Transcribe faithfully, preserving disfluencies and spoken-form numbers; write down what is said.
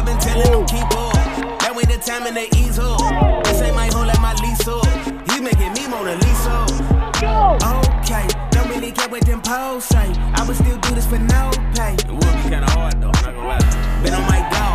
I've been telling them keep up. That ain't the time and they ease up. This ain't my home like my lease up. He making me Mona Lisa. Okay, don't really care what them posts say. I would still do this for no pay. It would be kinda hard though, I'm not gonna lie. Been on my dog.